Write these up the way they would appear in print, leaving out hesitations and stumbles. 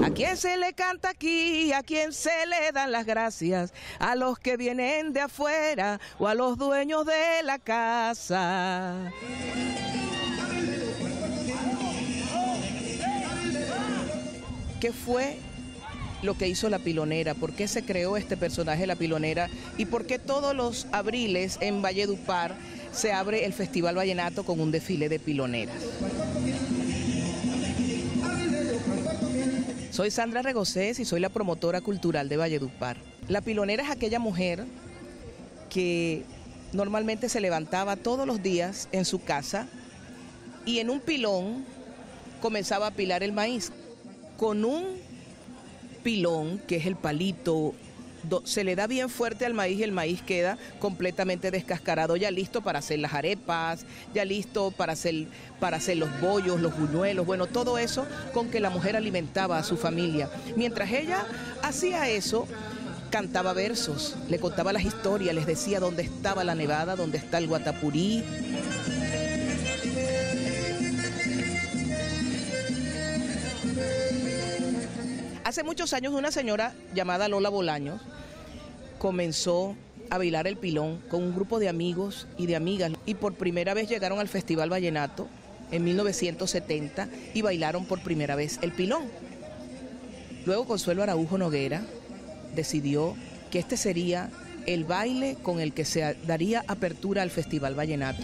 ¿A quién se le canta aquí? ¿A quién se le dan las gracias? ¿A los que vienen de afuera o a los dueños de la casa? ¿Qué fue lo que hizo La Pilonera? ¿Por qué se creó este personaje La Pilonera? ¿Y por qué todos los abriles en Valledupar se abre el Festival Vallenato con un desfile de piloneras? Soy Sandra Regocés y soy la promotora cultural de Valledupar. La pilonera es aquella mujer que normalmente se levantaba todos los días en su casa y en un pilón comenzaba a pilar el maíz. Con un pilón, que es el palito, se le da bien fuerte al maíz y el maíz queda completamente descascarado, ya listo para hacer las arepas, ya listo para hacer los bollos, los buñuelos, bueno, todo eso con que la mujer alimentaba a su familia. Mientras ella hacía eso, cantaba versos, le contaba las historias, les decía dónde estaba la nevada, dónde está el Guatapurí. Hace muchos años una señora llamada Lola Bolaños comenzó a bailar el pilón con un grupo de amigos y de amigas y por primera vez llegaron al Festival Vallenato en 1970 y bailaron por primera vez el pilón. Luego Consuelo Araujo Noguera decidió que este sería el baile con el que se daría apertura al Festival Vallenato.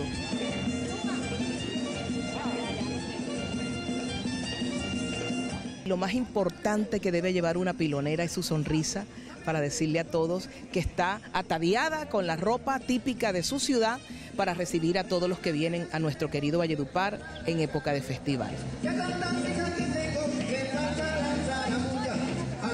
Lo más importante que debe llevar una pilonera es su sonrisa para decirle a todos que está ataviada con la ropa típica de su ciudad para recibir a todos los que vienen a nuestro querido Valledupar en época de festival.